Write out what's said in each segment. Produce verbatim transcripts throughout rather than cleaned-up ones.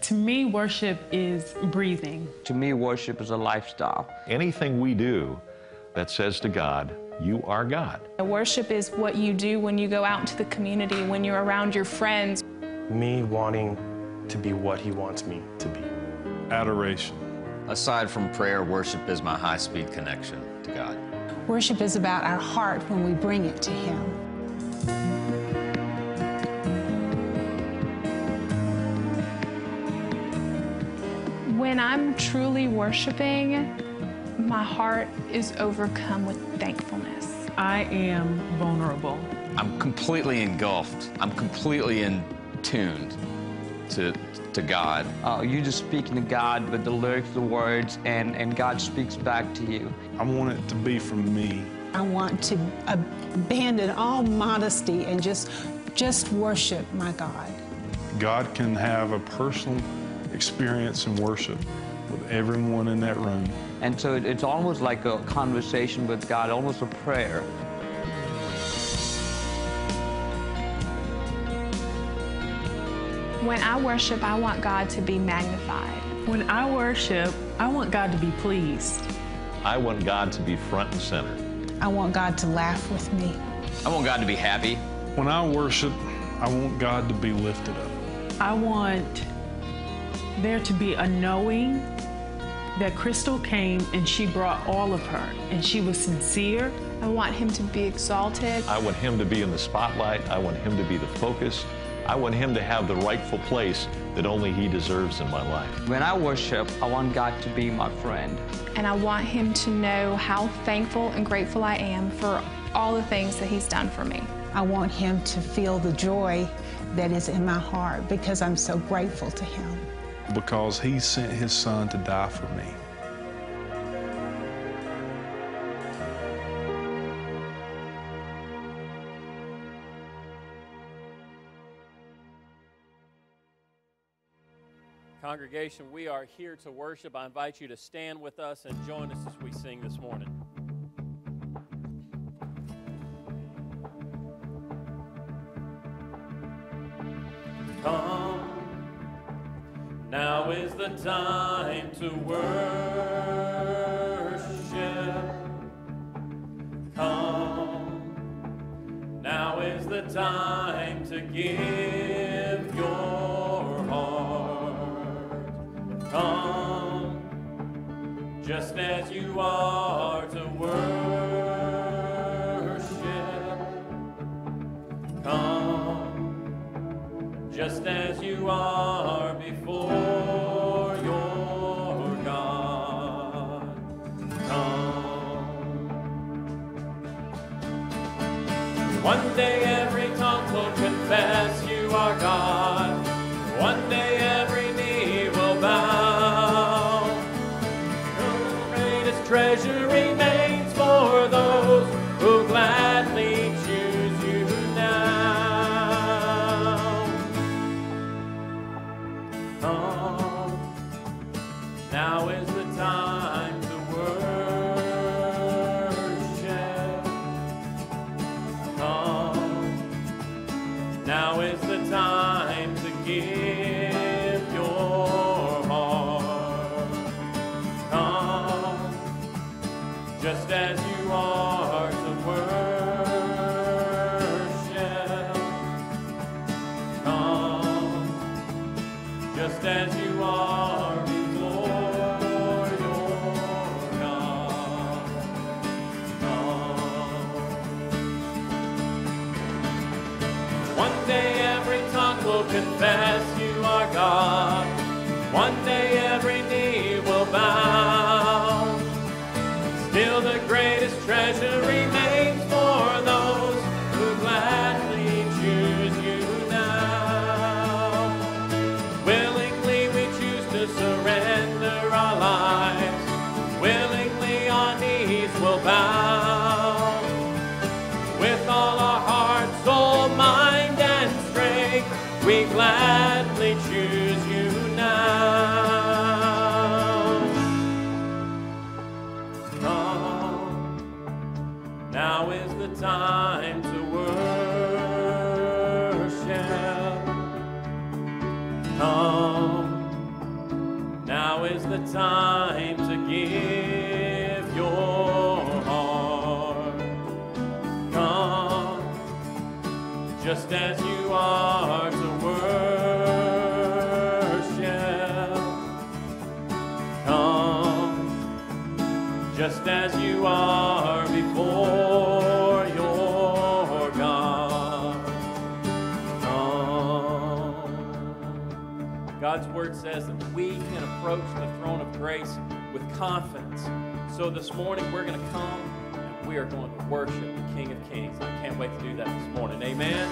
To me, worship is breathing. To me, worship is a lifestyle. Anything we do that says to God, you are God. Worship is what you do when you go out into the community, when you're around your friends. Me wanting to be what He wants me to be. Adoration. Aside from prayer, worship is my high-speed connection to God. Worship is about our heart when we bring it to Him. When I'm truly worshiping, my heart is overcome with thankfulness. I am vulnerable. I'm completely engulfed. I'm completely in tuned to, to God. Uh, you just speaking to God with the lyrics, the words, and, and God speaks back to you. I want it to be from me. I want to abandon all modesty and just, just worship my God. God can have a personal experience in worship with everyone in that room. And so it, it's almost like a conversation with God, almost a prayer. When I worship, I want God to be magnified. When I worship, I want God to be pleased. I want God to be front and center. I want God to laugh with me. I want God to be happy. When I worship, I want God to be lifted up. I want there to be a knowing that Crystal came and she brought all of her, and she was sincere. I want Him to be exalted. I want Him to be in the spotlight. I want Him to be the focus. I want Him to have the rightful place that only He deserves in my life. When I worship, I want God to be my friend. And I want Him to know how thankful and grateful I am for all the things that He's done for me. I want Him to feel the joy that is in my heart because I'm so grateful to Him. Because He sent His Son to die for me. Congregation, we are here to worship. I invite you to stand with us and join us as we sing this morning. Come, now is the time to worship. Come, now is the time to give your heart. Come, just as you are to worship. Come, just as you are before your God. Come. One day every tongue will confess you are God. One day every knee will bow. The greatest treasure remains for those who gladly choose you now. Come, now is the time to worship. Come, now is the time to give your heart. Come, just as you are to worship. Come, just as you are before your God. Come. One day every tongue will confess you are God. One day every knee will bow. Still the greatest treasure remains for those who gladly choose you now. Willingly we choose to surrender our lives. Willingly our knees will bow. With all our heart, soul, mind, and strength, we gladly choose you now. Come, now is the time to worship. Come, the time to give your heart. Come, just as you are, to worship. Come, just as you are, before your God. Come. God's word says that we can approach the throne of grace with confidence. So this morning we're going to come and we are going to worship the King of Kings. I can't wait to do that this morning. Amen.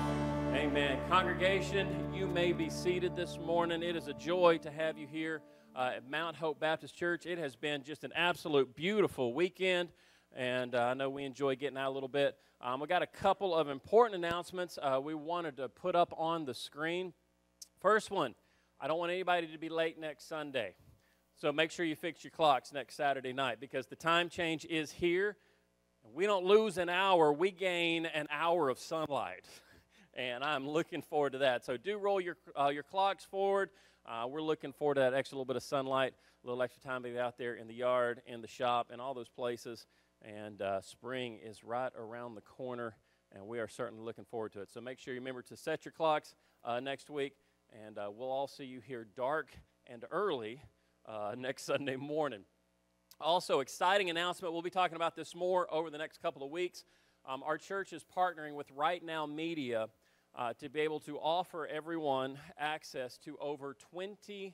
Amen. Congregation, you may be seated this morning. It is a joy to have you here uh, at Mount Hope Baptist Church. It has been just an absolute beautiful weekend, and uh, I know we enjoy getting out a little bit. Um, we got a couple of important announcements uh, we wanted to put up on the screen. First one, I don't want anybody to be late next Sunday, so make sure you fix your clocks next Saturday night, because the time change is here. We don't lose an hour, we gain an hour of sunlight. And I'm looking forward to that. So do roll your uh, your clocks forward. Uh, we're looking forward to that extra little bit of sunlight, a little extra time to be out there in the yard, in the shop, and all those places. And uh, spring is right around the corner, and we are certainly looking forward to it. So make sure you remember to set your clocks uh, next week, and uh, we'll all see you here dark and early uh, next Sunday morning. Also, exciting announcement. We'll be talking about this more over the next couple of weeks. Um, our church is partnering with Right Now Media Uh, to be able to offer everyone access to over twenty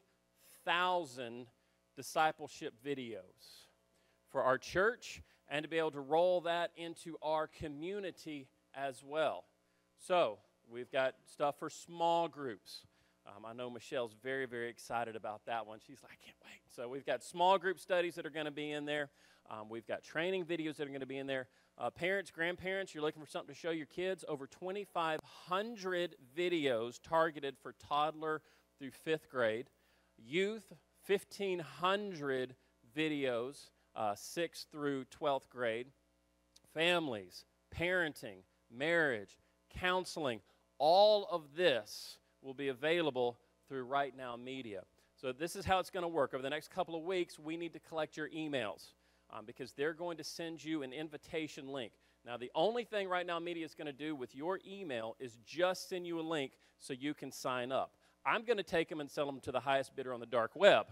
thousand discipleship videos for our church, and to be able to roll that into our community as well. So we've got stuff for small groups. Um, I know Michelle's very, very excited about that one. She's like, I can't wait. So we've got small group studies that are going to be in there. Um, we've got training videos that are going to be in there. Uh, parents, grandparents, you're looking for something to show your kids, over twenty-five hundred videos targeted for toddler through fifth grade. Youth, fifteen hundred videos, uh, sixth through twelfth grade. Families, parenting, marriage, counseling, all of this will be available through Right Now Media. So this is how it's going to work. Over the next couple of weeks, we need to collect your emails. Um, because they're going to send you an invitation link. Now, the only thing Right Now Media is going to do with your email is just send you a link so you can sign up. I'm going to take them and sell them to the highest bidder on the dark web.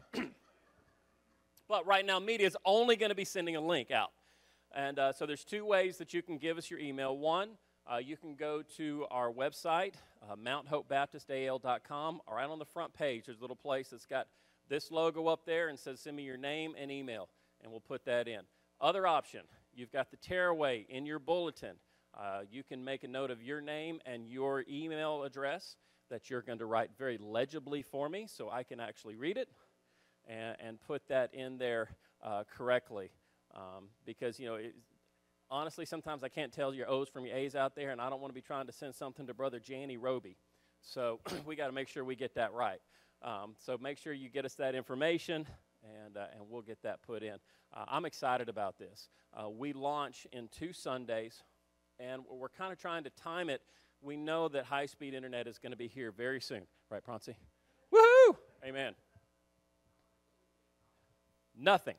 But Right Now Media is only going to be sending a link out. And uh, so there's two ways that you can give us your email. One, uh, you can go to our website, uh, mount hope baptist a l dot com. Right on the front page, there's a little place that's got this logo up there and says send me your name and email. And we'll put that in. Other option, you've got the tearaway in your bulletin. Uh, you can make a note of your name and your email address that you're going to write very legibly for me so I can actually read it and, and put that in there uh, correctly. Um, because, you know, it, honestly, sometimes I can't tell your O's from your A's out there, and I don't want to be trying to send something to Brother Janny Roby. So we got to make sure we get that right. Um, so make sure you get us that information. And, uh, and we'll get that put in. Uh, I'm excited about this. Uh, we launch in two Sundays, and we're kind of trying to time it. We know that high-speed internet is going to be here very soon. Right, Proncy? Woohoo! Amen. Nothing.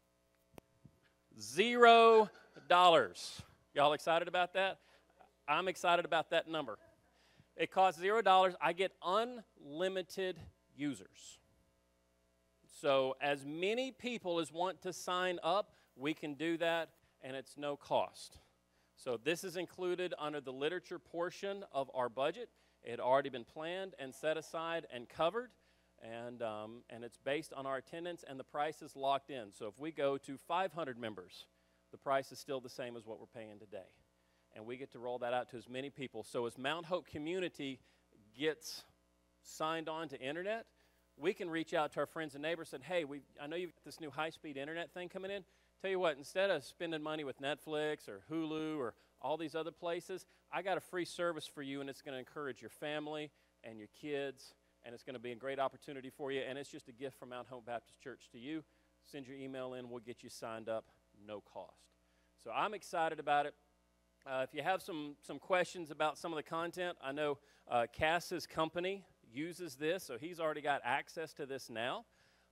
Zero dollars. Y'all excited about that? I'm excited about that number. It costs zero dollars. I get unlimited users. So as many people as want to sign up, we can do that, and it's no cost. So this is included under the literature portion of our budget. It had already been planned and set aside and covered, and, um, and it's based on our attendance, and the price is locked in. So if we go to five hundred members, the price is still the same as what we're paying today. And we get to roll that out to as many people. So as Mount Hope community gets signed on to internet, we can reach out to our friends and neighbors and say, hey, we, I know you've got this new high-speed internet thing coming in. Tell you what, instead of spending money with Netflix or Hulu or all these other places, I got a free service for you, and it's going to encourage your family and your kids, and it's going to be a great opportunity for you, and it's just a gift from Mount Hope Baptist Church to you. Send your email in. We'll get you signed up, no cost. So I'm excited about it. Uh, if you have some, some questions about some of the content, I know uh, Cass's company uses this, so he's already got access to this now.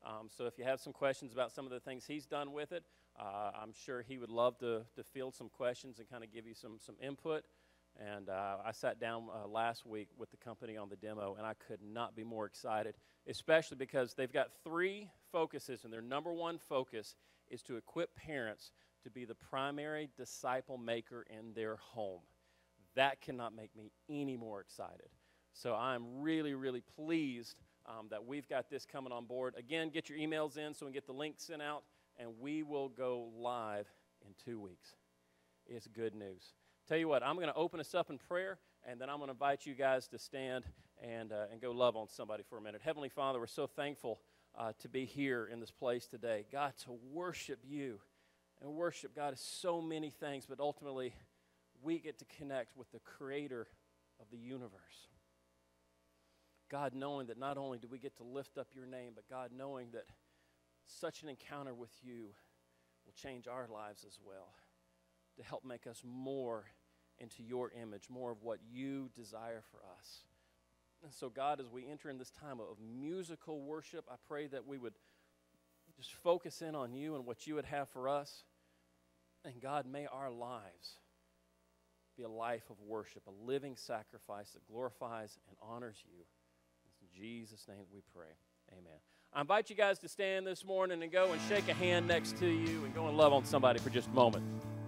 Um, so if you have some questions about some of the things he's done with it, uh, I'm sure he would love to, to field some questions and kind of give you some, some input. And uh, I sat down uh, last week with the company on the demo, and I could not be more excited, especially because they've got three focuses, and their number one focus is to equip parents to be the primary disciple maker in their home. That cannot make me any more excited. So I'm really, really pleased um, that we've got this coming on board. Again, get your emails in so we can get the link sent out, and we will go live in two weeks. It's good news. Tell you what, I'm going to open us up in prayer, and then I'm going to invite you guys to stand and, uh, and go love on somebody for a minute. Heavenly Father, we're so thankful uh, to be here in this place today. God, to worship you. And worship, God, is so many things, but ultimately we get to connect with the creator of the universe. God, knowing that not only do we get to lift up your name, but God, knowing that such an encounter with you will change our lives as well, to help make us more into your image, more of what you desire for us. And so, God, as we enter in this time of musical worship, I pray that we would just focus in on you and what you would have for us. And God, may our lives be a life of worship, a living sacrifice that glorifies and honors you. It's in Jesus' name we pray. Amen. I invite you guys to stand this morning and go and shake a hand next to you and go and love on somebody for just a moment.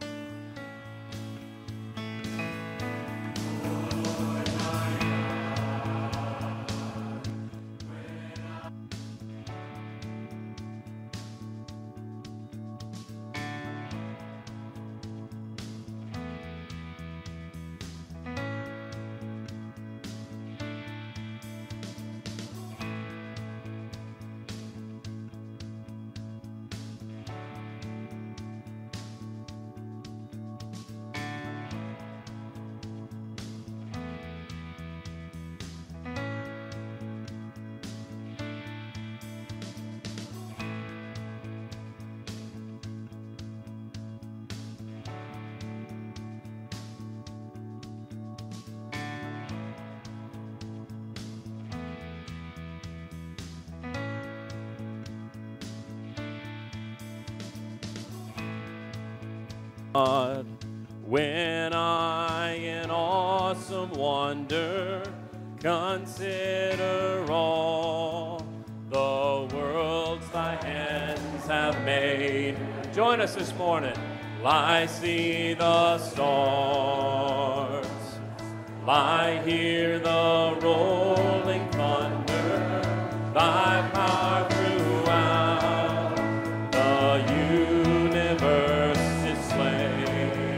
God, when I in awesome wonder consider all the worlds thy hands have made. Join us this morning. I see the stars, I hear the rolling thunder, thy power throughout the universe display.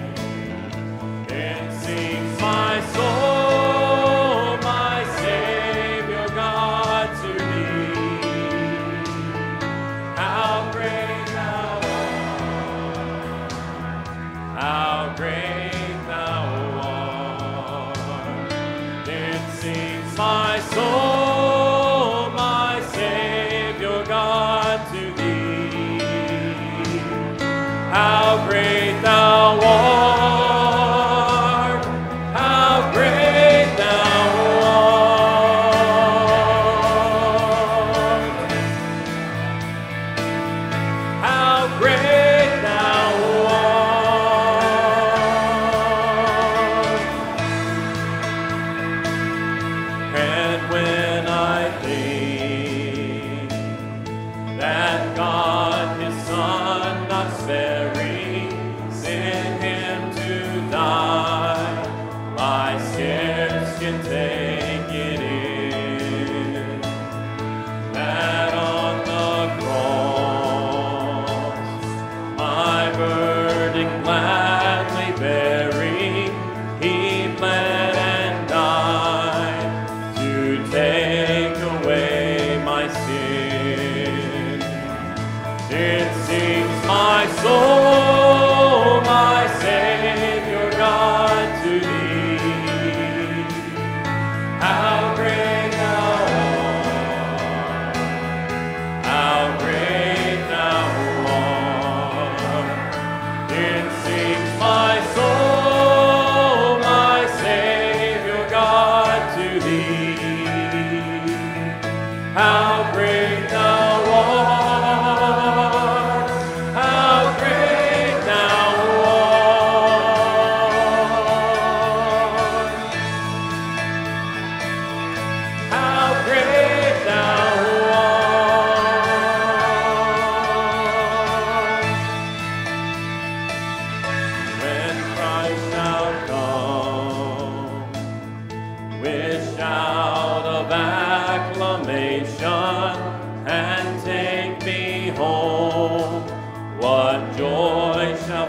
It sings my soul, my Savior God, to thee. How great thou art, how great thou art. It sings my soul, my Savior God, to thee. How great thou art, how great thou art, how great thou art. And when I think that God his Son not sparing,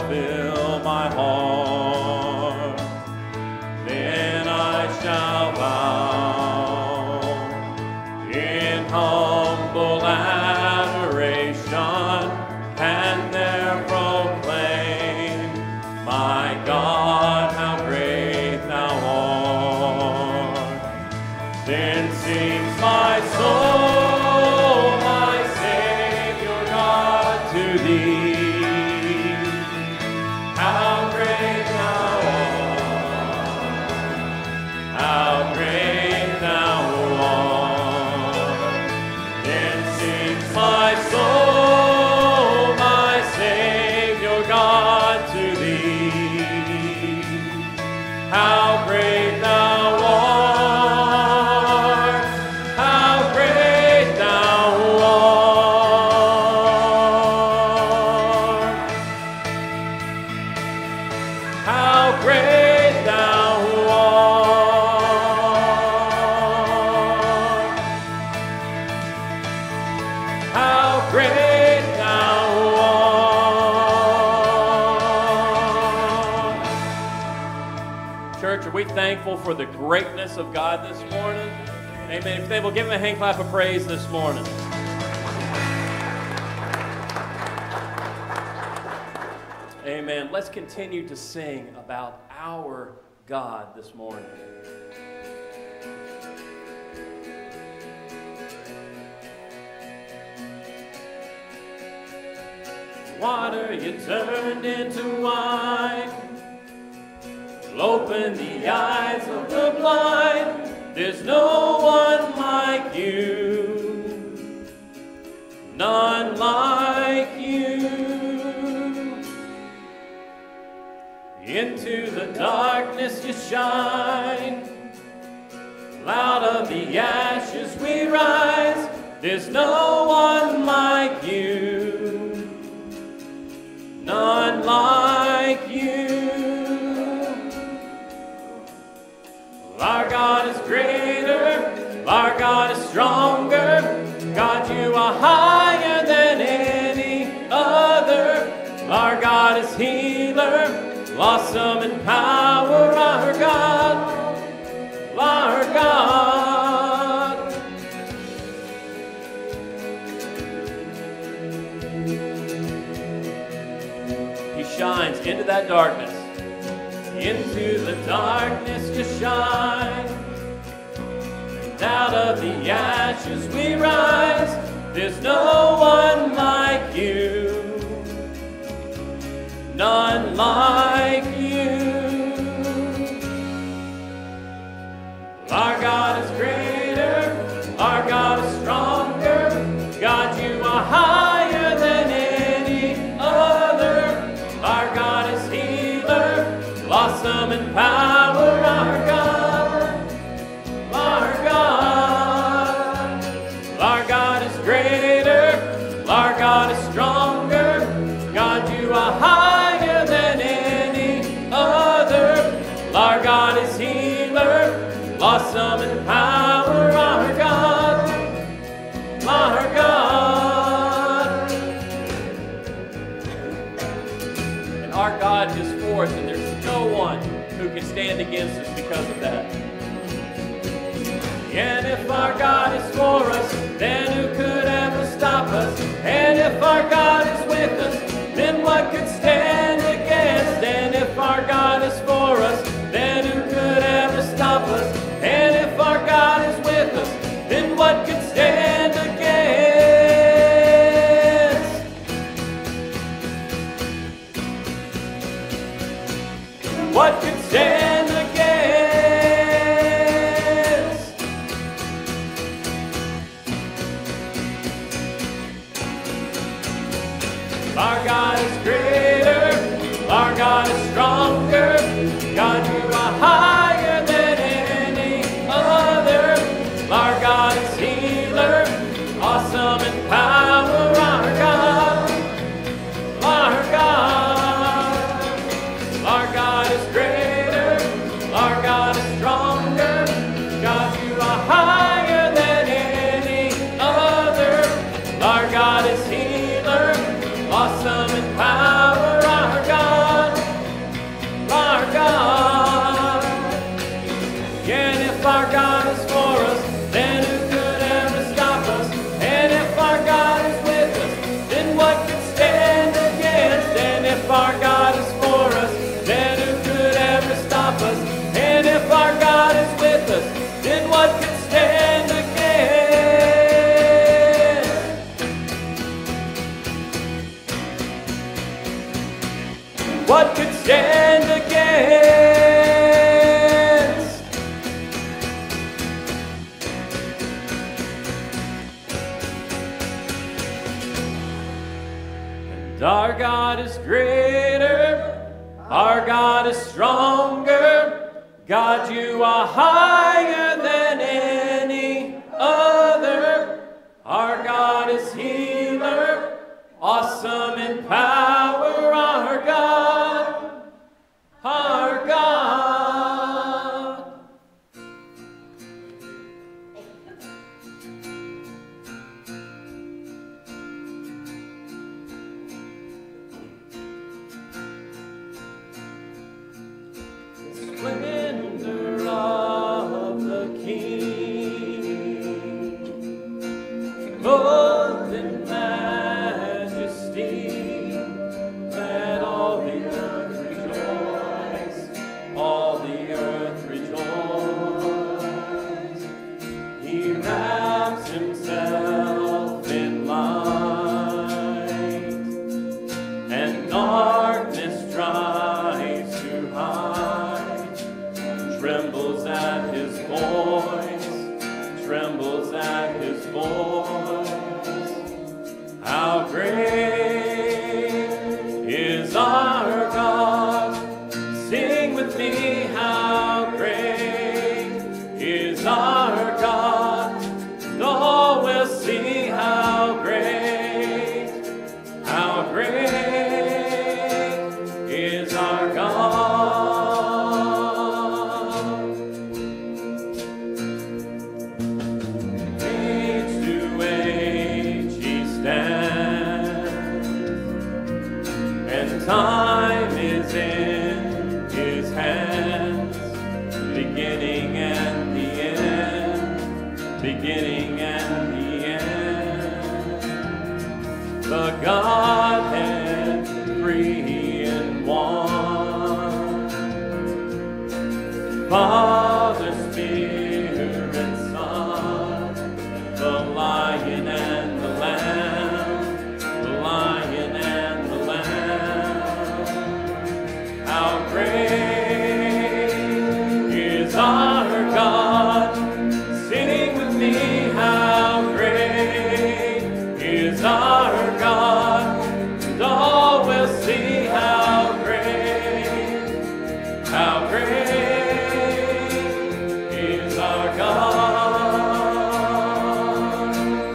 fill my heart. Then I shall bow in humble adoration and there proclaim, my God, how great thou art. Then sings my soul, my Savior God, to thee. How great thou art, how great thou art. Then sings my soul, my Savior God, to thee. How great thou art, how great thou art. How great thou art. How great thou art. Church, are we thankful for the greatness of God this morning? Amen. If they will give him a hand clap of praise this morning. Amen. Let's continue to sing about our God this morning. Water you turned into wine, open the eyes of the blind. There's no one like you, none like you. Into the darkness you shine, out of the ashes we rise. There's no one like you, none like you. Our God is greater, our God is stronger. God, you are higher than any other. Our God is healer, awesome in power. Our God, our God. He shines into that darkness. Into the darkness you shine, and out of the ashes we rise. There's no one like you, none like you. Our God is greater, our God is stronger. God, you are higher than any other. Our God is healer, awesome in power. Our God, our God. Our God is greater, our God is stronger. God, you are higher than any other. Our God is healer, awesome in power. Our God, our God. And our God is for us, and there's no one who can stand against us because of that. And if our God is for us, then who could ever stop us? And if our God is with us, then what could stand against? And if our God is for us, then who could ever stop us? And if our God is with us, then what could stand against? What could stand against? Our God is greater, our God is stronger. God, you are higher than any other. Our God is healer, awesome in power. Our God, our God. Our God is greater, our God is stronger. God, you are higher than any other. Our God is healer, awesome in power. Our God. What could stand against? And our God is greater, our God is stronger. God, you are higher than any other. Our God is healer, awesome in power, our God, our God. Splendor of the King, clothed in majesty, let all the earth rejoice, all the earth rejoice. He wraps himself in light, and darkness tries to hide, trembles at his voice, trembles at his voice. How great is our God? Sing with me, how great is our God? And all will see how great, how great is our God. Age to age he stands, and time is in his hands, beginning and the end, beginning and the end. The Godhead three in one, Father, Spirit, Son, the Lion and the Lamb, the Lion and the Lamb. How great is our God? Sing with me, how great is our God? And all will see how great, how great is our God.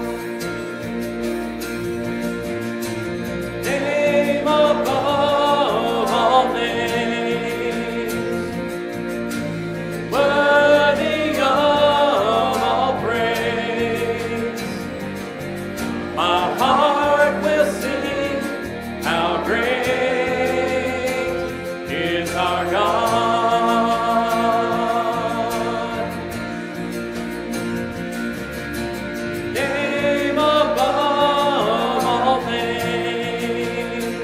Name above all names, worthy of all praise. My heart will sing, how great is our God. Name above all names,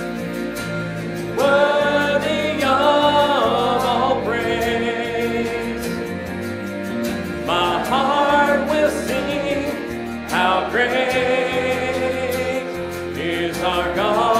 worthy of all praise. My heart will sing, how great is our God.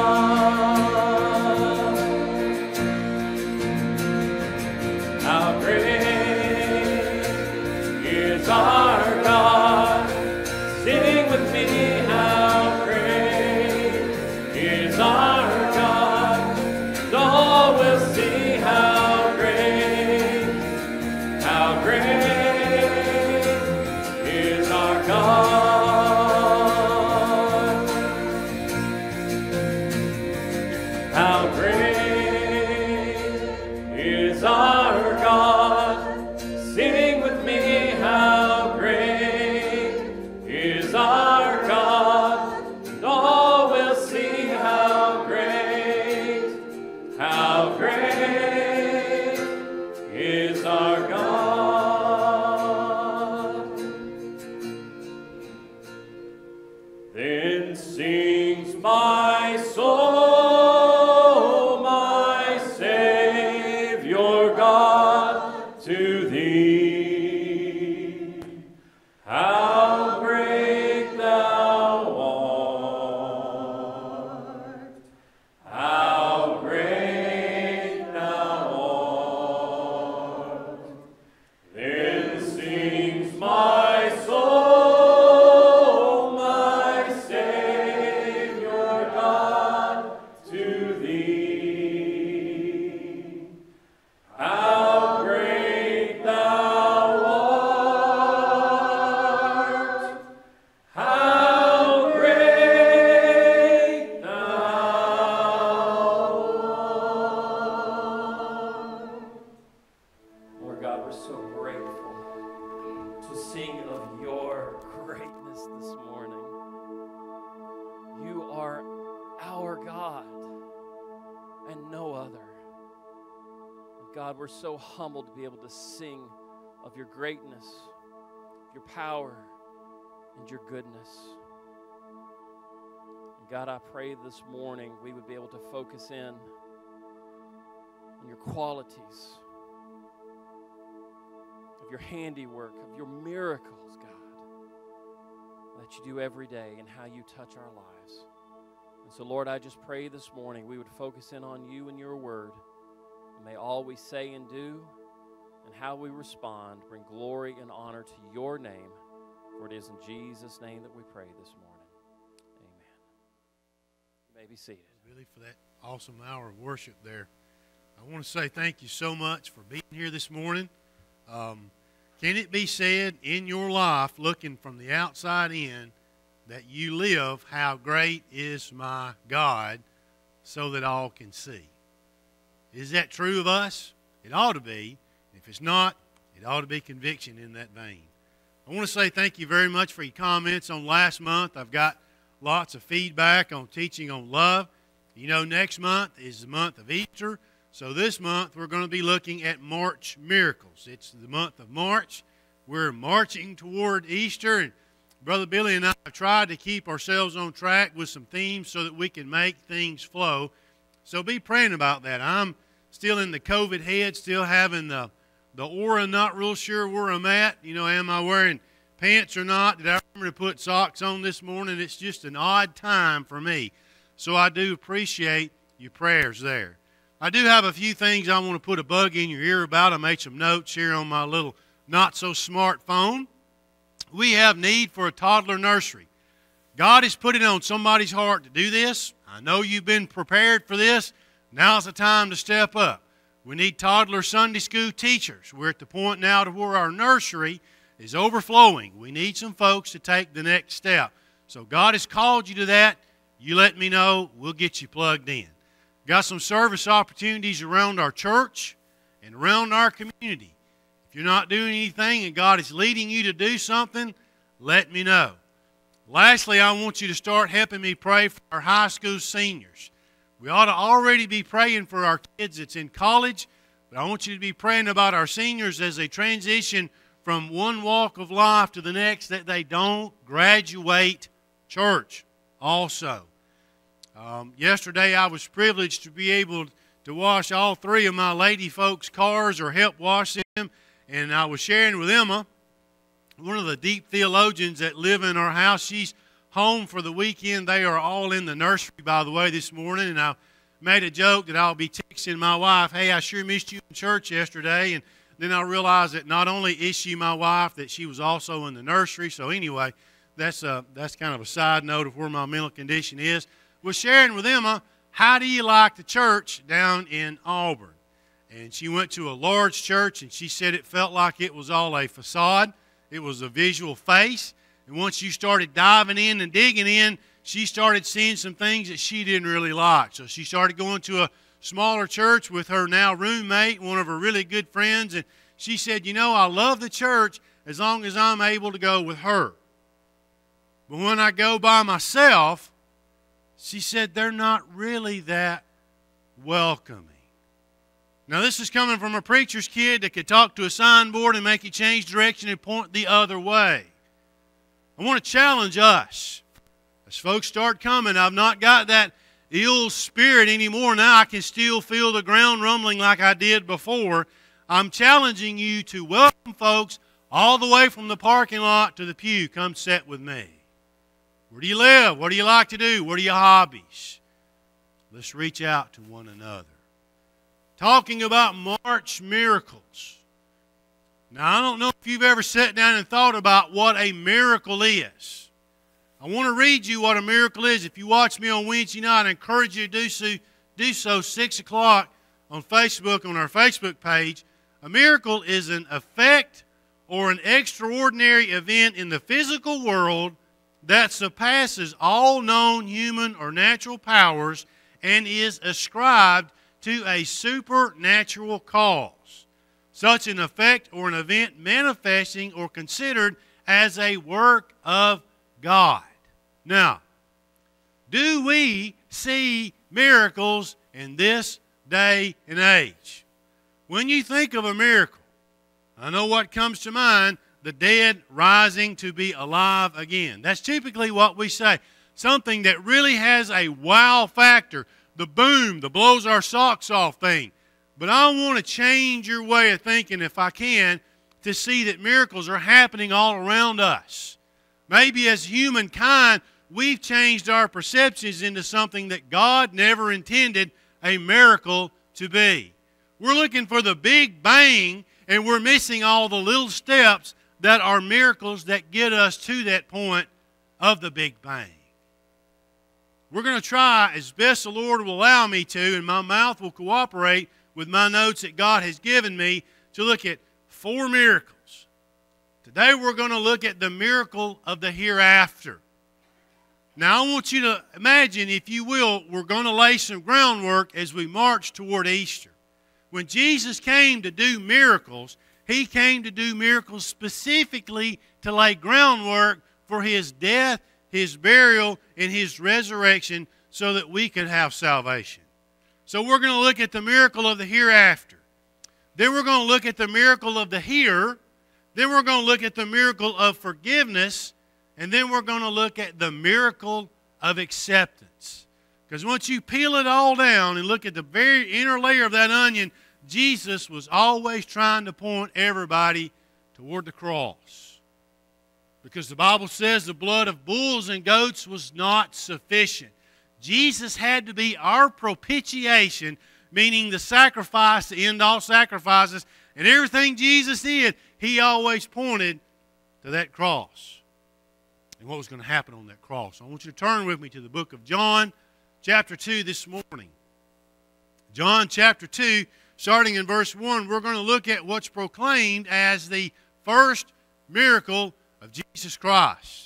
How great is our God? Sing with me, how great is our God? And all will see how great, how great is our God. How great is our God? Sing with me, how great is our God? And all will see how great, how great is our God. Then sings my soul, my no other. God, we're so humbled to be able to sing of your greatness, your power, and your goodness. And God, I pray this morning we would be able to focus in on your qualities, of your handiwork, of your miracles, God, that you do every day and how you touch our lives. And so, Lord, I just pray this morning we would focus in on you and your word. And may all we say and do and how we respond bring glory and honor to your name. For it is in Jesus' name that we pray this morning. Amen. You may be seated. Billy, for that awesome hour of worship there. I want to say thank you so much for being here this morning. Um, can it be said in your life, looking from the outside in, that you live how great is my God, so that all can see? Is that true of us? It ought to be. If it's not, it ought to be conviction in that vein. I want to say thank you very much for your comments on last month. I've got lots of feedback on teaching on love. You know, next month is the month of Easter. So this month we're going to be looking at March miracles. It's the month of March. We're marching toward Easter. And Brother Billy and I have tried to keep ourselves on track with some themes so that we can make things flow. So be praying about that. I'm still in the COVID head, still having the, the aura, not real sure where I'm at. You know, am I wearing pants or not? Did I remember to put socks on this morning? It's just an odd time for me. So I do appreciate your prayers there. I do have a few things I want to put a bug in your ear about. I made some notes here on my little not-so-smart phone. We have need for a toddler nursery. God has put it on somebody's heart to do this. I know you've been prepared for this. Now's the time to step up. We need toddler Sunday school teachers. We're at the point now to where our nursery is overflowing. We need some folks to take the next step. So God has called you to that. You let me know. We'll get you plugged in. Got some service opportunities around our church and around our community. If you're not doing anything and God is leading you to do something, let me know. Lastly, I want you to start helping me pray for our high school seniors. We ought to already be praying for our kids that's in college, but I want you to be praying about our seniors as they transition from one walk of life to the next, that they don't graduate church also. Um, yesterday I was privileged to be able to wash all three of my lady folks' cars, or help wash them, and I was sharing with Emma, one of the deep theologians that live in our house. She's home for the weekend. They are all in the nursery, by the way, this morning, and I made a joke that I'll be texting my wife, hey, I sure missed you in church yesterday, and then I realized that not only is she my wife, that she was also in the nursery. So anyway, that's, a, that's kind of a side note of where my mental condition is. Was sharing with Emma, how do you like the church down in Auburn? And she went to a large church, and she said it felt like it was all a facade. It was a visual face. And once you started diving in and digging in, she started seeing some things that she didn't really like. So she started going to a smaller church with her now roommate, one of her really good friends. And she said, you know, I love the church as long as I'm able to go with her. But when I go by myself, she said, they're not really that welcoming. Now, this is coming from a preacher's kid that could talk to a signboard and make you change direction and point the other way. I want to challenge us. As folks start coming, I've not got that ill spirit anymore. Now I can still feel the ground rumbling like I did before. I'm challenging you to welcome folks all the way from the parking lot to the pew. Come sit with me. Where do you live? What do you like to do? What are your hobbies? Let's reach out to one another. Talking about March miracles. Now, I don't know if you've ever sat down and thought about what a miracle is. I want to read you what a miracle is. If you watch me on Wednesday night, I encourage you to do so, do so six o'clock on Facebook, on our Facebook page. A miracle is an effect or an extraordinary event in the physical world that surpasses all known human or natural powers and is ascribed to a supernatural cause. Such an effect or an event manifesting or considered as a work of God. Now, do we see miracles in this day and age. When you think of a miracle, I know what comes to mind, the dead rising to be alive again. That's typically what we say. Something that really has a wow factor, the boom, the blows our socks off thing. But I want to change your way of thinking, if I can, to see that miracles are happening all around us. Maybe as humankind, we've changed our perceptions into something that God never intended a miracle to be. We're looking for the big bang, and we're missing all the little steps that are miracles that get us to that point of the big bang. We're going to try as best the Lord will allow me to, and my mouth will cooperate with my notes that God has given me, to look at four miracles. Today we're going to look at the miracle of the hereafter. Now I want you to imagine, if you will, we're going to lay some groundwork as we march toward Easter. When Jesus came to do miracles, He came to do miracles specifically to lay groundwork for His death, His burial, and His resurrection so that we could have salvation. So we're going to look at the miracle of the hereafter. Then we're going to look at the miracle of the here. Then we're going to look at the miracle of forgiveness. And then we're going to look at the miracle of acceptance. Because once you peel it all down and look at the very inner layer of that onion, Jesus was always trying to point everybody toward the cross. Because the Bible says the blood of bulls and goats was not sufficient. Jesus had to be our propitiation, meaning the sacrifice to end all sacrifices. And everything Jesus did, He always pointed to that cross and what was going to happen on that cross. I want you to turn with me to the book of John, chapter two this morning. John chapter two, starting in verse one, we're going to look at what's proclaimed as the first miracle of Jesus Christ.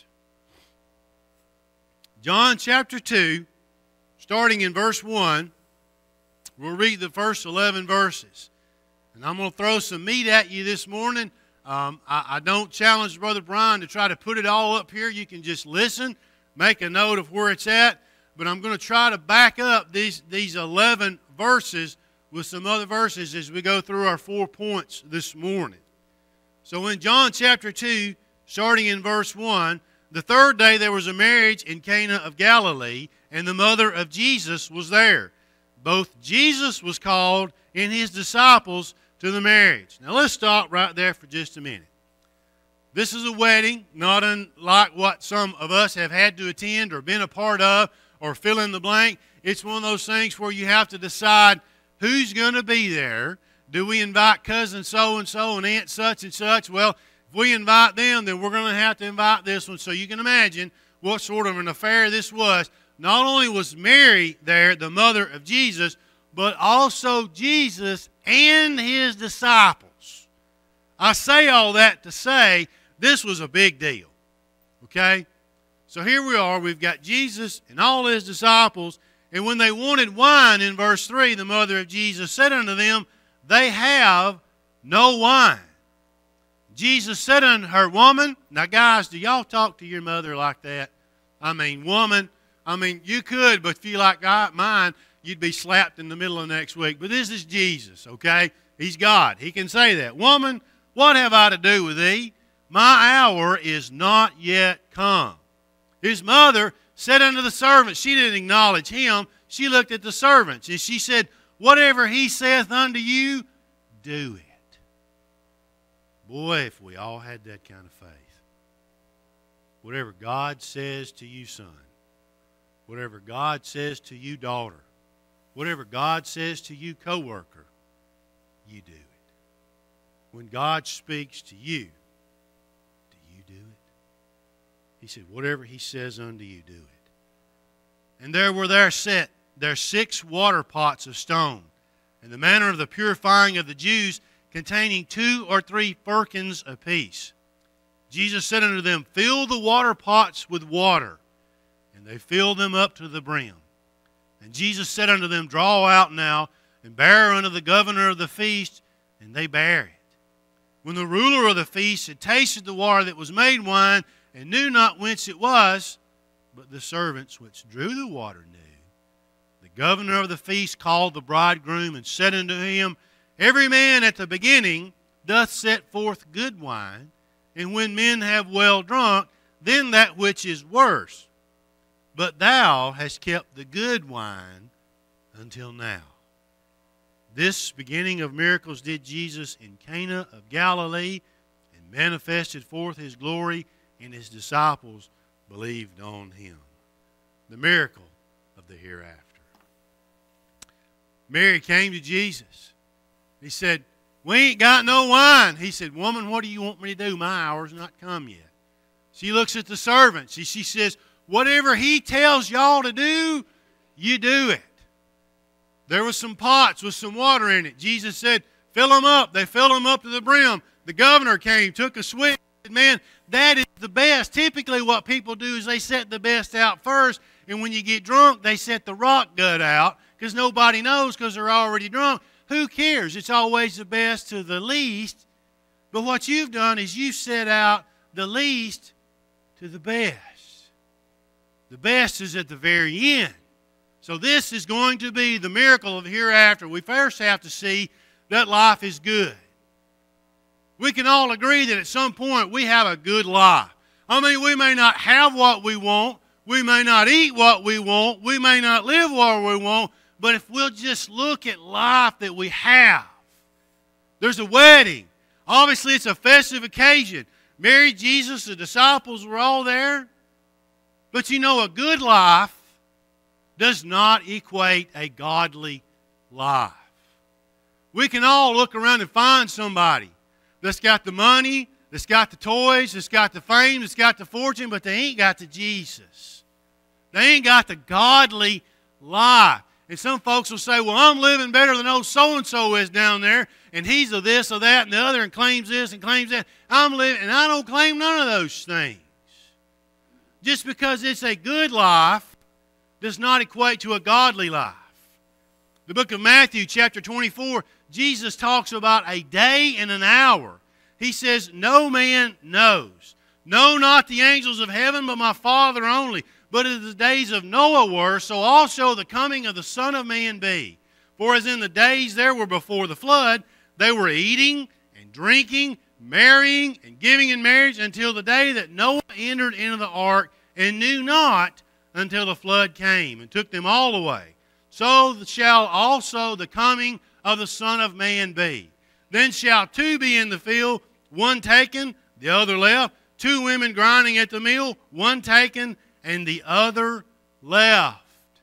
John chapter two, starting in verse one, we'll read the first eleven verses. And I'm going to throw some meat at you this morning. Um, I, I don't challenge Brother Brian to try to put it all up here. You can just listen, make a note of where it's at. But I'm going to try to back up these, these eleven verses with some other verses as we go through our four points this morning. So in John chapter two, starting in verse one, the third day there was a marriage in Cana of Galilee, and the mother of Jesus was there. Both Jesus was called and His disciples to the marriage. Now let's stop right there for just a minute. This is a wedding, not unlike what some of us have had to attend or been a part of or fill in the blank. It's one of those things where you have to decide who's going to be there. Do we invite cousin so-and-so and aunt such and such? Well, if we invite them, then we're going to have to invite this one. So you can imagine what sort of an affair this was. Not only was Mary there, the mother of Jesus, but also Jesus and His disciples. I say all that to say this was a big deal. Okay? So here we are. We've got Jesus and all His disciples. And when they wanted wine, in verse three, the mother of Jesus said unto them, They have no wine. Jesus said unto her, Woman. Now guys, do y'all talk to your mother like that? I mean, woman. I mean, you could, but if you like mine, you'd be slapped in the middle of next week. But this is Jesus, okay? He's God. He can say that. Woman, what have I to do with thee? My hour is not yet come. His mother said unto the servants, she didn't acknowledge Him. She looked at the servants, and she said, Whatever He saith unto you, do it. Boy, if we all had that kind of faith. Whatever God says to you, son. Whatever God says to you, daughter. Whatever God says to you, co-worker, you do it. When God speaks to you, do you do it? He said, whatever He says unto you, do it. And there were there set there six water pots of stone, in the manner of the purifying of the Jews, containing two or three firkins apiece. Jesus said unto them, Fill the water pots with water. And they filled them up to the brim. And Jesus said unto them, Draw out now, and bear unto the governor of the feast. And they bare it. When the ruler of the feast had tasted the water that was made wine, and knew not whence it was, but the servants which drew the water knew, the The governor of the feast called the bridegroom and said unto him, Every man at the beginning doth set forth good wine, and when men have well drunk, then that which is worse. But thou hast kept the good wine until now. This beginning of miracles did Jesus in Cana of Galilee, and manifested forth his glory, and his disciples believed on him. The miracle of the hereafter. Mary came to Jesus. He said, We ain't got no wine. He said, Woman, what do you want me to do? My hour's not come yet. She looks at the servants. She, she says, Whatever he tells y'all to do, you do it. There was some pots with some water in it. Jesus said, Fill them up. They filled them up to the brim. The governor came, took a swig, said, Man, that is the best. Typically what people do is they set the best out first, and when you get drunk, they set the rock gut out because nobody knows because they're already drunk. Who cares? It's always the best to the least. But what you've done is you've set out the least to the best. The best is at the very end. So this is going to be the miracle of the hereafter. We first have to see that life is good. We can all agree that at some point we have a good life. I mean, we may not have what we want. We may not eat what we want. We may not live what we want. But if we'll just look at life that we have. There's a wedding. Obviously, it's a festive occasion. Mary, Jesus, the disciples were all there. But you know, a good life does not equate a godly life. We can all look around and find somebody that's got the money, that's got the toys, that's got the fame, that's got the fortune, but they ain't got the Jesus. They ain't got the godly life. And some folks will say, well, I'm living better than old so-and-so is down there, and he's of this or that and the other and claims this and claims that. I'm living, and I don't claim none of those things. Just because it's a good life does not equate to a godly life. The book of Matthew, chapter twenty-four, Jesus talks about a day and an hour. He says, no man knows. No, not the angels of heaven, but my Father only. But as the days of Noah were, so also the coming of the Son of Man be. For as in the days there were before the flood, they were eating and drinking, marrying and giving in marriage until the day that Noah entered into the ark, and knew not until the flood came and took them all away. So shall also the coming of the Son of Man be. Then shall two be in the field, one taken, the other left. Two women grinding at the mill, one taken, and the other left.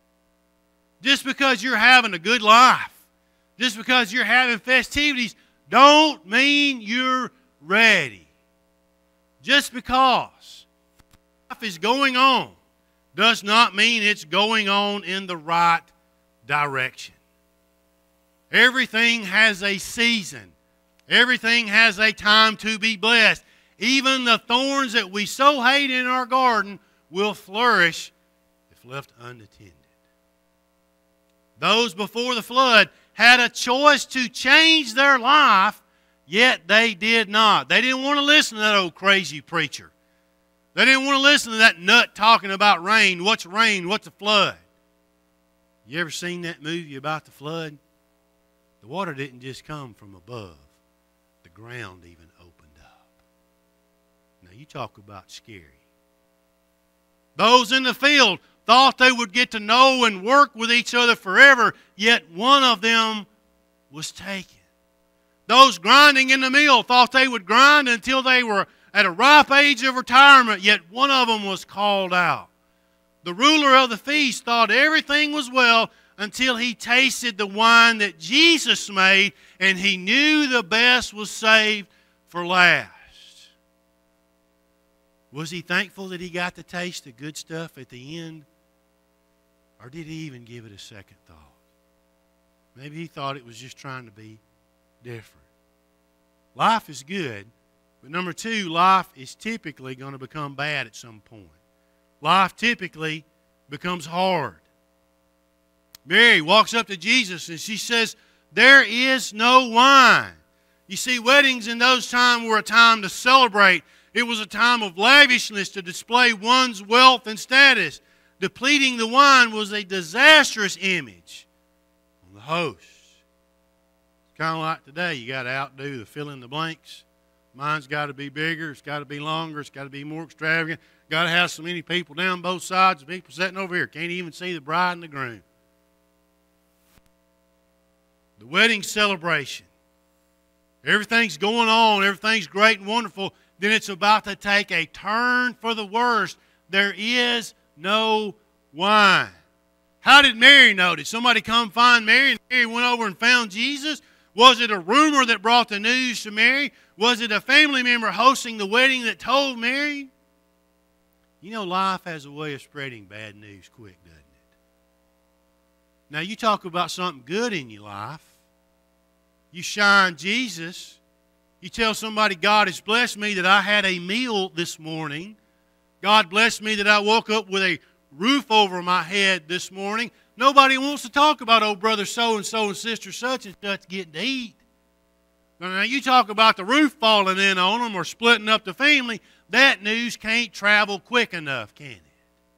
Just because you're having a good life, just because you're having festivities, don't mean you're ready. Just because life is going on does not mean it's going on in the right direction. Everything has a season. Everything has a time to be blessed. Even the thorns that we so hate in our garden will flourish if left unattended. Those before the flood had a choice to change their life, yet they did not. They didn't want to listen to that old crazy preacher. They didn't want to listen to that nut talking about rain. What's rain? What's a flood? You ever seen that movie about the flood? The water didn't just come from above. The ground even opened up. Now you talk about scary. Those in the field thought they would get to know and work with each other forever, yet one of them was taken. Those grinding in the mill thought they would grind until they were at a ripe age of retirement, yet one of them was called out. The ruler of the feast thought everything was well until he tasted the wine that Jesus made, and he knew the best was saved for last. Was he thankful that he got to taste the good stuff at the end? Or did he even give it a second thought? Maybe he thought it was just trying to be different. Life is good, but number two, life is typically going to become bad at some point. Life typically becomes hard. Mary walks up to Jesus and she says, there is no wine. You see, weddings in those times were a time to celebrate. It was a time of lavishness to display one's wealth and status. Depleting the wine was a disastrous image on the host. It's kind of like today. You got to outdo the fill in the blanks. Mine's got to be bigger. It's got to be longer. It's got to be more extravagant. Got to have so many people down both sides. The people sitting over here can't even see the bride and the groom. The wedding celebration. Everything's going on. Everything's great and wonderful. Then it's about to take a turn for the worst. There is no wine. How did Mary know? Did somebody come find Mary and Mary went over and found Jesus? Was it a rumor that brought the news to Mary? Was it a family member hosting the wedding that told Mary? You know, life has a way of spreading bad news quick, doesn't it? Now, you talk about something good in your life. You shine Jesus. You tell somebody, God has blessed me that I had a meal this morning. God blessed me that I woke up with a roof over my head this morning. Nobody wants to talk about old brother so-and-so and sister such and such getting to eat. Now, you talk about the roof falling in on them or splitting up the family, that news can't travel quick enough, can it?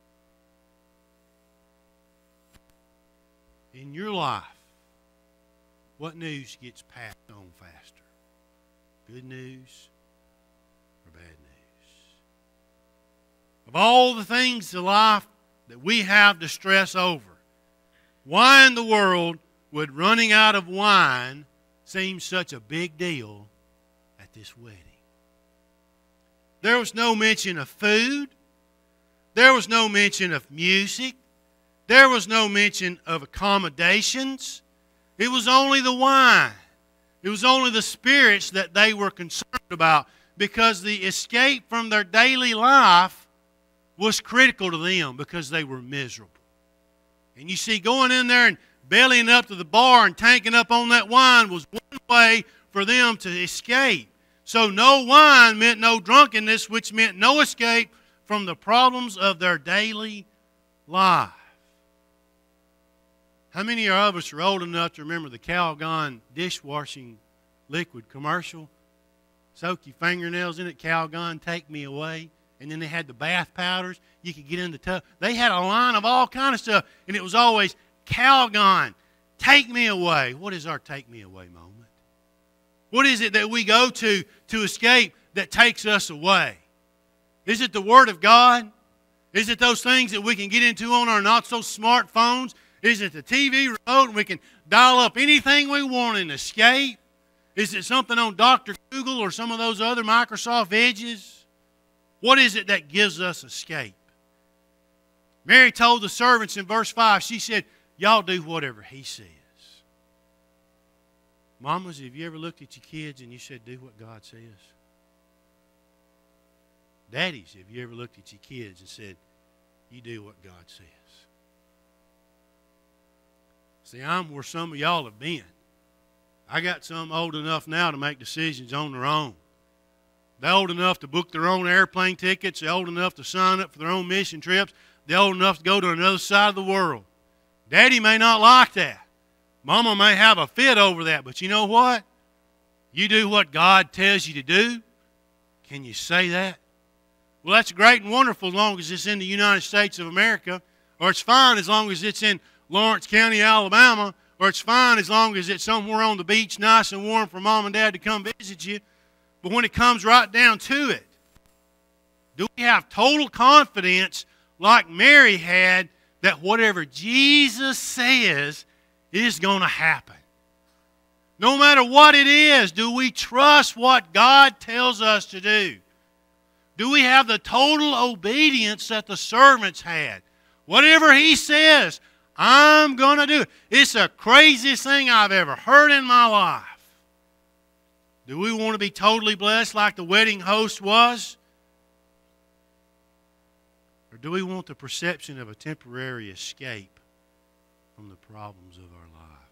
In your life, what news gets passed on faster? Good news or bad news? Of all the things in life that we have to stress over, why in the world would running out of wine seem such a big deal at this wedding? There was no mention of food. There was no mention of music. There was no mention of accommodations. It was only the wine. It was only the spirits that they were concerned about, because the escape from their daily life was critical to them because they were miserable. And you see, going in there and bellying up to the bar and tanking up on that wine was one way for them to escape. So no wine meant no drunkenness, which meant no escape from the problems of their daily life. How many of us are old enough to remember the Calgon dishwashing liquid commercial? Soak your fingernails in it, Calgon, take me away. And then they had the bath powders. You could get in the tub. They had a line of all kind of stuff, and it was always Calgon, take me away. What is our take me away moment? What is it that we go to to escape that takes us away? Is it the Word of God? Is it those things that we can get into on our not-so-smart phones? Is it the T V remote and we can dial up anything we want and escape? Is it something on Doctor Google or some of those other Microsoft Edges? What is it that gives us escape? Mary told the servants in verse five, she said, y'all do whatever He says. Mamas, have you ever looked at your kids and you said, do what God says? Daddies, have you ever looked at your kids and said, you do what God says? See, I'm where some of y'all have been. I got some old enough now to make decisions on their own. They're old enough to book their own airplane tickets. They're old enough to sign up for their own mission trips. They're old enough to go to another side of the world. Daddy may not like that. Mama may have a fit over that. But you know what? You do what God tells you to do. Can you say that? Well, that's great and wonderful as long as it's in the United States of America. Or it's fine as long as it's in Lawrence County, Alabama. Or it's fine as long as it's somewhere on the beach, nice and warm for Mom and Dad to come visit you. But when it comes right down to it, do we have total confidence like Mary had that whatever Jesus says is going to happen? No matter what it is, do we trust what God tells us to do? Do we have the total obedience that the servants had? Whatever He says, I'm going to do it. It's the craziest thing I've ever heard in my life. Do we want to be totally blessed like the wedding host was? Or do we want the perception of a temporary escape from the problems of our life?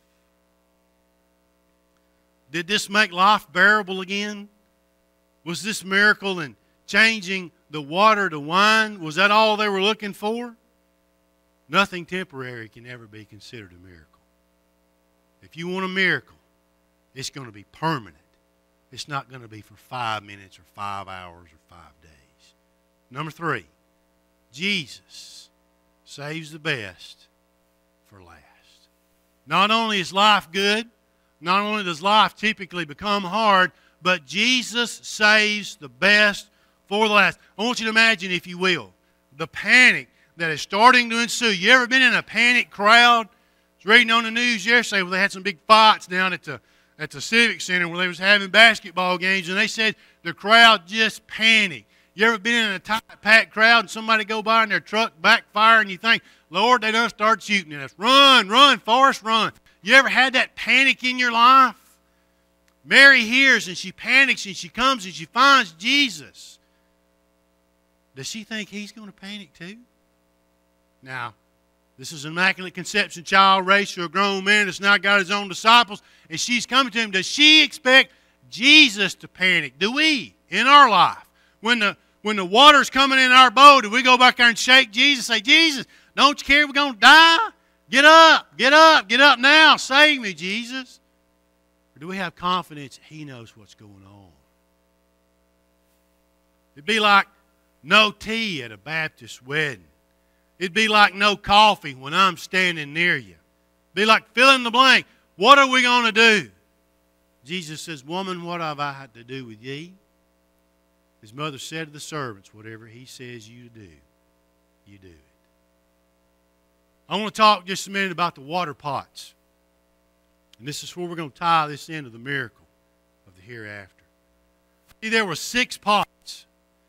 Did this make life bearable again? Was this miracle in changing the water to wine, was that all they were looking for? Nothing temporary can ever be considered a miracle. If you want a miracle, it's going to be permanent. It's not going to be for five minutes or five hours or five days. Number three, Jesus saves the best for last. Not only is life good, not only does life typically become hard, but Jesus saves the best for the last. I want you to imagine, if you will, the panic that is starting to ensue. You ever been in a panic crowd? I was reading on the news yesterday where they had some big fights down at the at the Civic Center where they was having basketball games, and they said the crowd just panicked. You ever been in a tight, packed crowd and somebody go by in their truck backfire and you think, Lord, they done start shooting at us. Run, run, Forrest, run. You ever had that panic in your life? Mary hears and she panics and she comes and she finds Jesus. Does she think he's going to panic too? Now, this is an Immaculate Conception child raised to a grown man that's now got his own disciples, and she's coming to him. Does she expect Jesus to panic? Do we in our life? When the when the water's coming in our boat, do we go back there and shake Jesus and say, Jesus, don't you care we're going to die? Get up, get up, get up now. Save me, Jesus. Or do we have confidence he knows what's going on? It'd be like no tea at a Baptist wedding. It'd be like no coffee when I'm standing near you. It'd be like fill in the blank. What are we going to do? Jesus says, woman, what have I had to do with ye? His mother said to the servants, whatever he says you to do, you do it. I want to talk just a minute about the water pots. And this is where we're going to tie this into the miracle of the hereafter. See, there were six pots.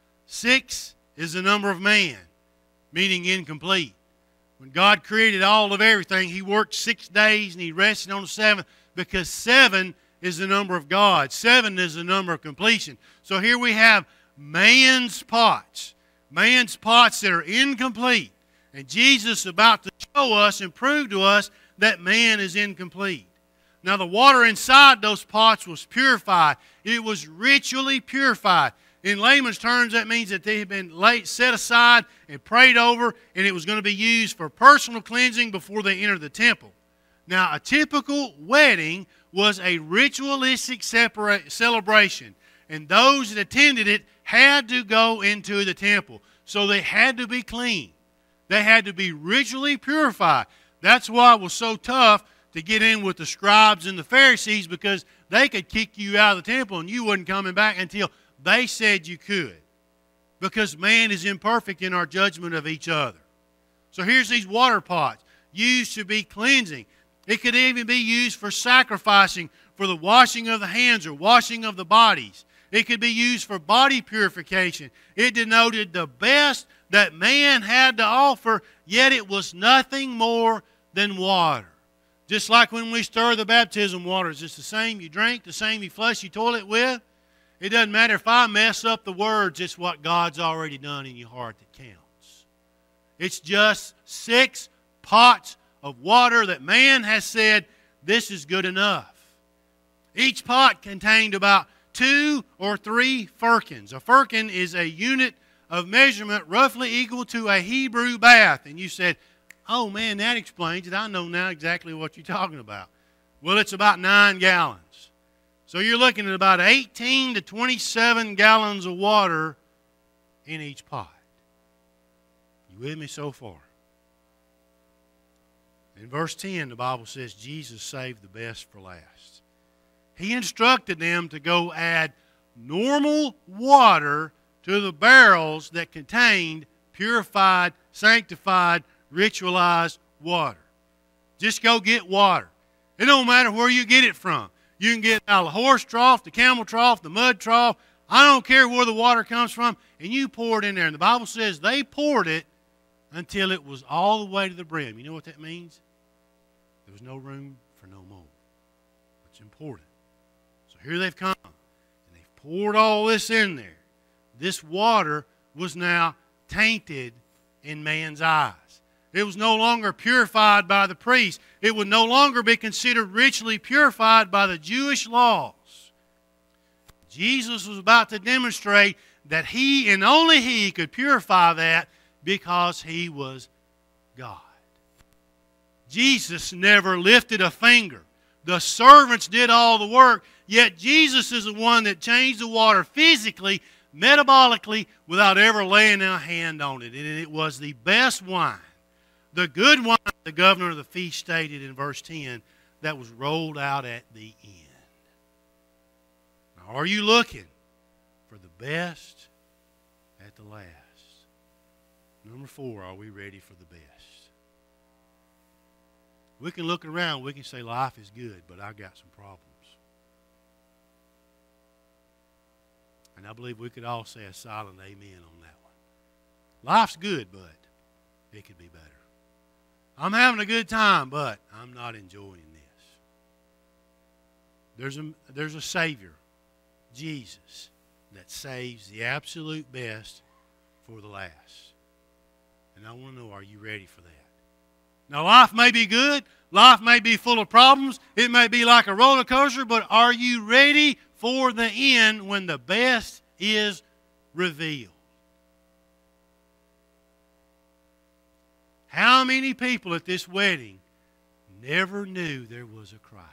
Six is the number of man, meaning incomplete. When God created all of everything, he worked six days and he rested on the seventh, because seven is the number of God. Seven is the number of completion. So here we have man's pots. Man's pots that are incomplete. And Jesus is about to show us and prove to us that man is incomplete. Now the water inside those pots was purified. It was ritually purified. In layman's terms, that means that they had been laid, set aside and prayed over, and it was going to be used for personal cleansing before they entered the temple. Now, a typical wedding was a ritualistic separa- celebration, and those that attended it had to go into the temple. So they had to be clean. They had to be ritually purified. That's why it was so tough to get in with the scribes and the Pharisees, because they could kick you out of the temple and you wasn't coming back until they said you could. Because man is imperfect in our judgment of each other. So here's these water pots used to be cleansing. It could even be used for sacrificing, for the washing of the hands or washing of the bodies. It could be used for body purification. It denoted the best that man had to offer, yet it was nothing more than water. Just like when we stir the baptism water, it's just the same you drink, the same you flush your toilet with. It doesn't matter if I mess up the words, it's what God's already done in your heart that counts. It's just six pots of water that man has said, this is good enough. Each pot contained about two or three firkins. A firkin is a unit of measurement roughly equal to a Hebrew bath. And you said, oh man, that explains it. I know now exactly what you're talking about. Well, it's about nine gallons. So you're looking at about eighteen to twenty-seven gallons of water in each pot. You with me so far? In verse ten, the Bible says Jesus saved the best for last. He instructed them to go add normal water to the barrels that contained purified, sanctified, ritualized water. Just go get water. It don't matter where you get it from. You can get it out of the horse trough, the camel trough, the mud trough. I don't care where the water comes from, and you pour it in there. And the Bible says they poured it until it was all the way to the brim. You know what that means? There was no room for no more. It's important. So here they've come, and they've poured all this in there. This water was now tainted in man's eyes. It was no longer purified by the priest. It would no longer be considered ritually purified by the Jewish laws. Jesus was about to demonstrate that He and only He could purify that because He was God. Jesus never lifted a finger. The servants did all the work, yet Jesus is the one that changed the water physically, metabolically, without ever laying a hand on it. And it was the best wine The good wine, the governor of the feast stated in verse ten, that was rolled out at the end. Now, are you looking for the best at the last? Number four, are we ready for the best? We can look around, we can say life is good, but I got some problems. And I believe we could all say a silent amen on that one. Life's good, but it could be better. I'm having a good time, but I'm not enjoying this. There's a, there's a Savior, Jesus, that saves the absolute best for the last. And I want to know, are you ready for that? Now, life may be good. Life may be full of problems. It may be like a roller coaster, but are you ready for the end when the best is revealed? How many people at this wedding never knew there was a crisis?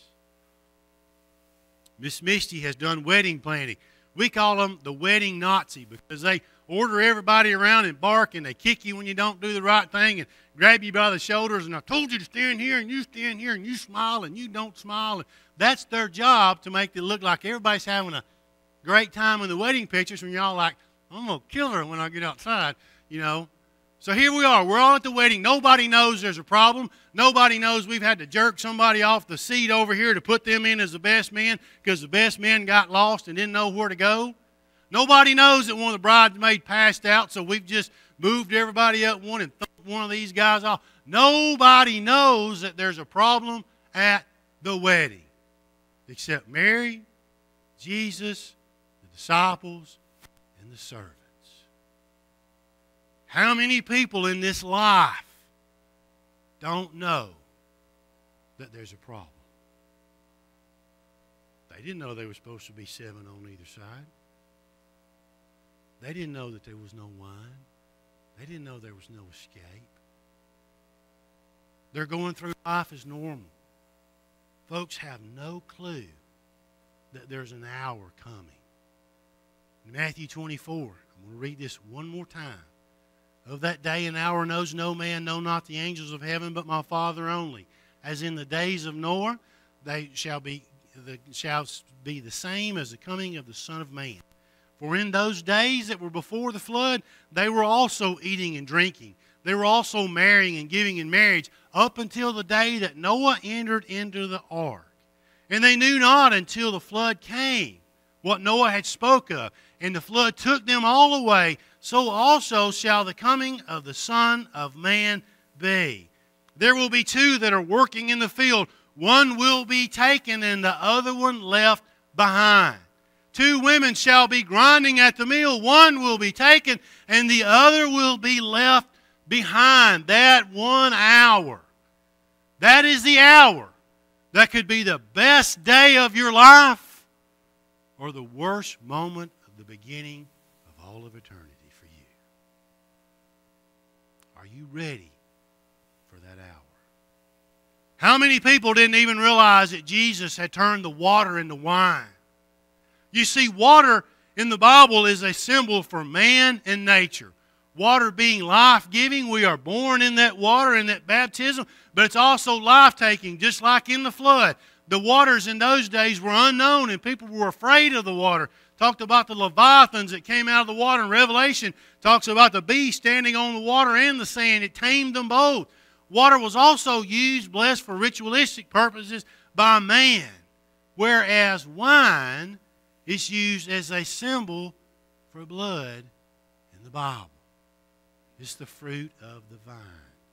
Miss Misty has done wedding planning. We call them the wedding Nazi because they order everybody around and bark, and they kick you when you don't do the right thing and grab you by the shoulders, and I told you to stand here, and you stand here, and you smile, and you don't smile. That's their job, to make it look like everybody's having a great time in the wedding pictures when you're all like, I'm going to kill her when I get outside, you know. So here we are. We're all at the wedding. Nobody knows there's a problem. Nobody knows we've had to jerk somebody off the seat over here to put them in as the best man because the best man got lost and didn't know where to go. Nobody knows that one of the bridesmaids passed out, so we've just moved everybody up one and thumped one of these guys off. Nobody knows that there's a problem at the wedding except Mary, Jesus, the disciples, and the servants. How many people in this life don't know that there's a problem? They didn't know there was supposed to be seven on either side. They didn't know that there was no wine. They didn't know there was no escape. They're going through life as normal. Folks have no clue that there's an hour coming. In Matthew twenty-four, I'm going to read this one more time. Of that day and hour knows no man, no, not the angels of heaven, but my Father only. As in the days of Noah, they shall be the, shall be the same as the coming of the Son of Man. For in those days that were before the flood, they were also eating and drinking. They were also marrying and giving in marriage up until the day that Noah entered into the ark. And they knew not until the flood came what Noah had spoke of. And the flood took them all away. So also shall the coming of the Son of Man be. There will be two that are working in the field. One will be taken and the other one left behind. Two women shall be grinding at the mill. One will be taken and the other will be left behind. That one hour. That is the hour that could be the best day of your life or the worst moment of the beginning of all of eternity for you. Are you ready for that hour? How many people didn't even realize that Jesus had turned the water into wine? You see, water in the Bible is a symbol for man and nature. Water being life-giving, we are born in that water, in that baptism, but it's also life-taking, just like in the flood. The waters in those days were unknown, and people were afraid of the water. Talked about the leviathans that came out of the water in Revelation. Talks about the beast standing on the water and the sand. It tamed them both. Water was also used, blessed, for ritualistic purposes by man, whereas wine is used as a symbol for blood in the Bible. It's the fruit of the vine.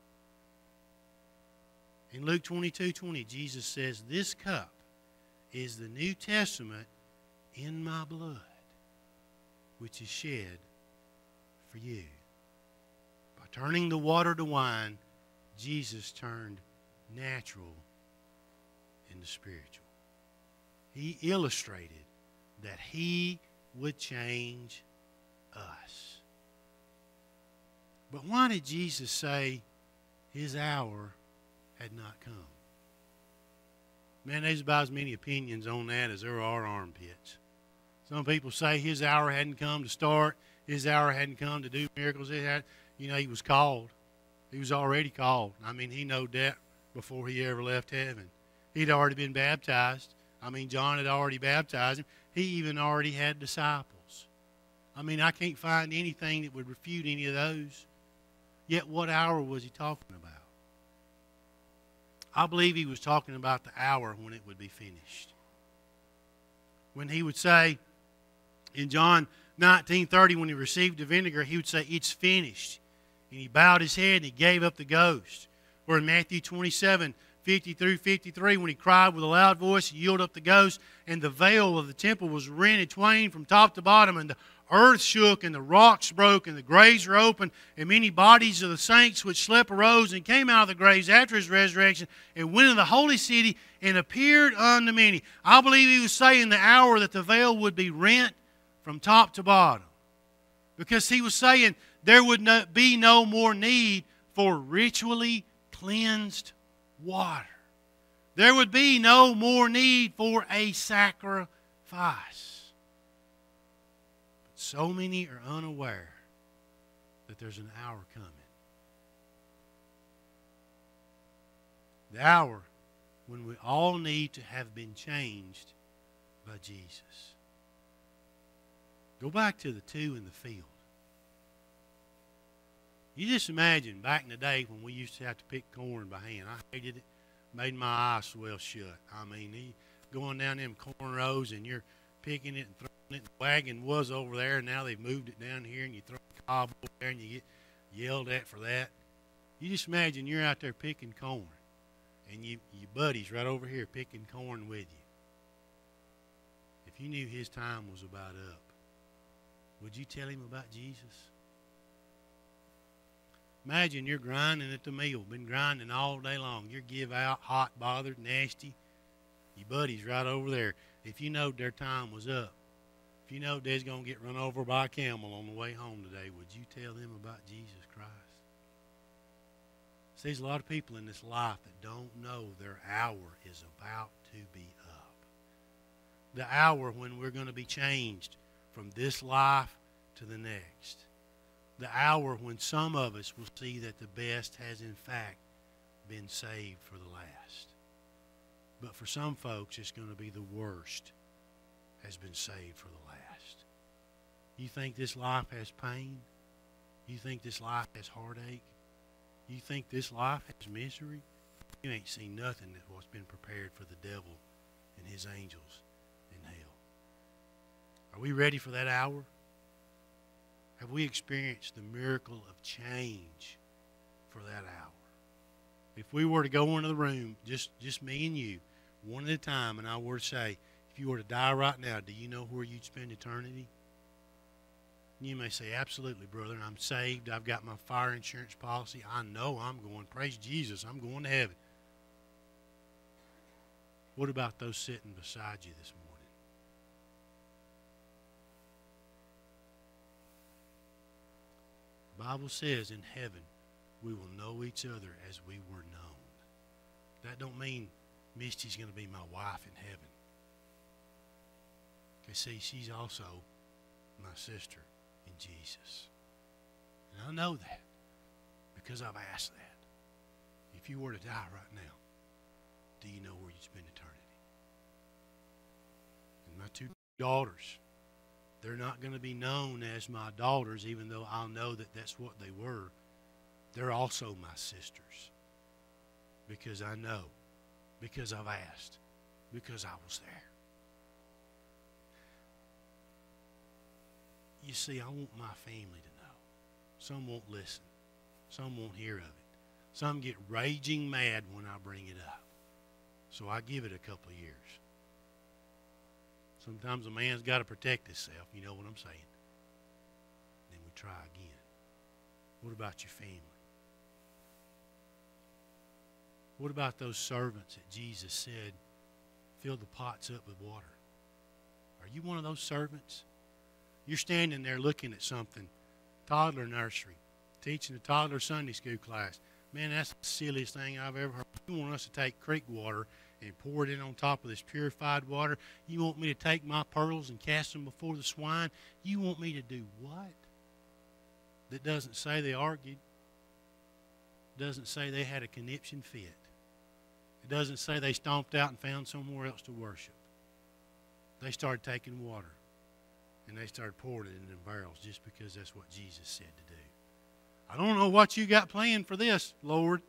In Luke twenty-two twenty, Jesus says, "This cup is the New Testament in my blood, which is shed for you." By turning the water to wine, Jesus turned natural into spiritual. He illustrated that He would change us. But why did Jesus say His hour had not come? Man, there's about as many opinions on that as there are armpits. Some people say His hour hadn't come to start. His hour hadn't come to do miracles. It had, you know, He was called. He was already called. I mean, he knew that before he ever left heaven. He'd already been baptized. I mean, John had already baptized him. He even already had disciples. I mean, I can't find anything that would refute any of those. Yet what hour was he talking about? I believe he was talking about the hour when it would be finished. When he would say, in John nineteen thirty, when he received the vinegar, he would say, "It's finished." And he bowed his head and he gave up the ghost. Or in Matthew twenty-seven, fifty through fifty-three, when he cried with a loud voice, he yielded up the ghost, and the veil of the temple was rent in twain from top to bottom, and the earth shook, and the rocks broke, and the graves were opened, and many bodies of the saints which slept arose and came out of the graves after his resurrection, and went into the holy city, and appeared unto many. I believe he was saying the hour that the veil would be rent from top to bottom. Because he was saying there would not be no more need for ritually cleansed water. There would be no more need for a sacrifice. But so many are unaware that there's an hour coming. The hour when we all need to have been changed by Jesus. Go back to the two in the field. You just imagine back in the day when we used to have to pick corn by hand. I hated it. Made my eyes swell shut. I mean, he, going down them corn rows and you're picking it and throwing it. The wagon was over there, and now they've moved it down here, and you throw a cob over there and you get yelled at for that. You just imagine you're out there picking corn, and you, your buddy's right over here picking corn with you. If you knew his time was about up, would you tell him about Jesus? Imagine you're grinding at the mill, been grinding all day long. You're give out, hot, bothered, nasty. Your buddy's right over there. If you know their time was up, if you know they're going to get run over by a camel on the way home today, would you tell them about Jesus Christ? See, there's a lot of people in this life that don't know their hour is about to be up. The hour when we're going to be changed from this life to the next. The hour when some of us will see that the best has in fact been saved for the last. But for some folks, it's going to be the worst has been saved for the last. You think this life has pain? You think this life has heartache? You think this life has misery? You ain't seen nothing that what's been prepared for the devil and his angels in hell. Are we ready for that hour? Have we experienced the miracle of change for that hour? If we were to go into the room, just, just me and you, one at a time, and I were to say, if you were to die right now, do you know where you'd spend eternity? You may say, absolutely, brother. I'm saved. I've got my fire insurance policy. I know I'm going. Praise Jesus. I'm going to heaven. What about those sitting beside you this morning? The Bible says in heaven we will know each other as we were known. That don't mean Misty's going to be my wife in heaven. Because see, she's also my sister in Jesus. And I know that because I've asked that. If you were to die right now, do you know where you'd spend eternity? And my two daughters, they're not going to be known as my daughters, even though I'll know that that's what they were. They're also my sisters. Because I know. Because I've asked. Because I was there. You see, I want my family to know. Some won't listen. Some won't hear of it. Some get raging mad when I bring it up. So I give it a couple of years. Sometimes a man's got to protect himself. You know what I'm saying? Then we try again. What about your family? What about those servants that Jesus said, fill the pots up with water? Are you one of those servants? You're standing there looking at something, toddler nursery, teaching a toddler Sunday school class. Man, that's the silliest thing I've ever heard. You want us to take creek water and pour it in on top of this purified water? You want me to take my pearls and cast them before the swine? You want me to do what? That doesn't say they argued. It doesn't say they had a conniption fit. It doesn't say they stomped out and found somewhere else to worship. They started taking water, and they started pouring it in the barrels just because that's what Jesus said to do. I don't know what you got planned for this, Lord.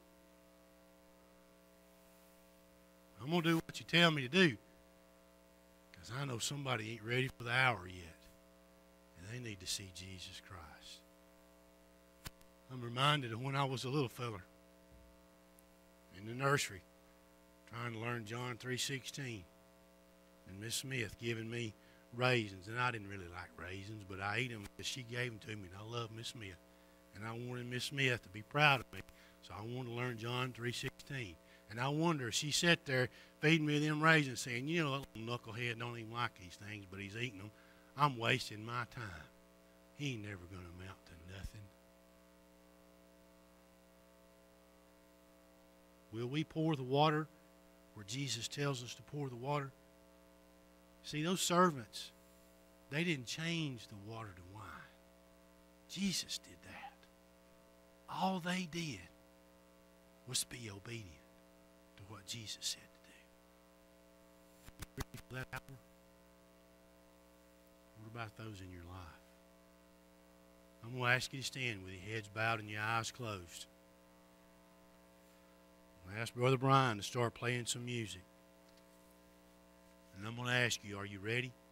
I'm going to do what you tell me to do, because I know somebody ain't ready for the hour yet, and they need to see Jesus Christ. I'm reminded of when I was a little feller in the nursery trying to learn John three sixteen, and Miss Smith giving me raisins, and I didn't really like raisins, but I ate them because she gave them to me, and I love Miss Smith, and I wanted Miss Smith to be proud of me, so I wanted to learn John three sixteen. And I wonder if she sat there feeding me them raisins saying, you know, that little knucklehead don't even like these things, but he's eating them. I'm wasting my time. He ain't never going to amount to nothing. Will we pour the water where Jesus tells us to pour the water? See, those servants, they didn't change the water to wine. Jesus did that. All they did was be obedient to what Jesus said to do. You ready for that hour? What about those in your life? I'm going to ask you to stand with your heads bowed and your eyes closed. I'm going to ask Brother Brian to start playing some music. And I'm going to ask you, are you ready?